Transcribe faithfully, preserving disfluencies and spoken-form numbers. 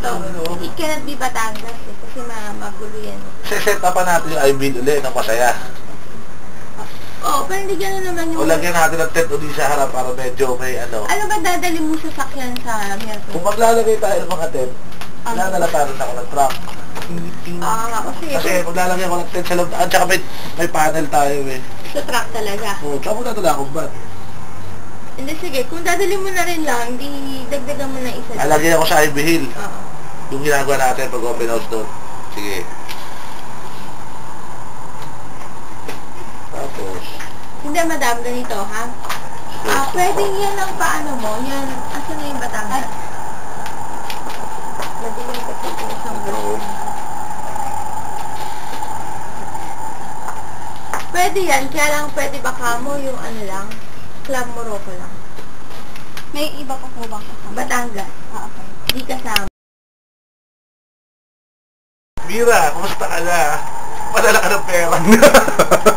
dito. It cannot be Batangas eh, kasi ma magulo yan. Set up natin yung I-bill ulit ng masaya. Oo, pero hindi gano'n naman yung... O lagyan natin ng tent ulit sa harap para medyo may ano. Ano ba dadali mo sa sakyan sa Miracle? Kung maglalagay tayo ng mga tent, lalataran ako ng truck. Ah, kasi... Kasi maglalagay ako ng tent sa loob. At saka may, may panel tayo eh. Sa truck talaga? Oo, tsaka magdadala akong van. Hindi, sige. Kung dadali mo na rin lang, di dagdagan mo na isa. Alagay ako sa Ivy Hill. Oo. Yung ginagawa natin pag open house doon. Sige. Tapos... Hindi, madam, ganito, ha? Ah, pwedeng yan ang paano mo. Yan, asan na yung Batangas? Madilim kasi ito isang room. Pwede yan, kaya lang pwede baka mo yung ano lang, Club Morocco lang. May iba pa po bang kasama? Batangas. Ah, okay. Di kasama. Mira, kumusta ka na? Padala ka ng pera.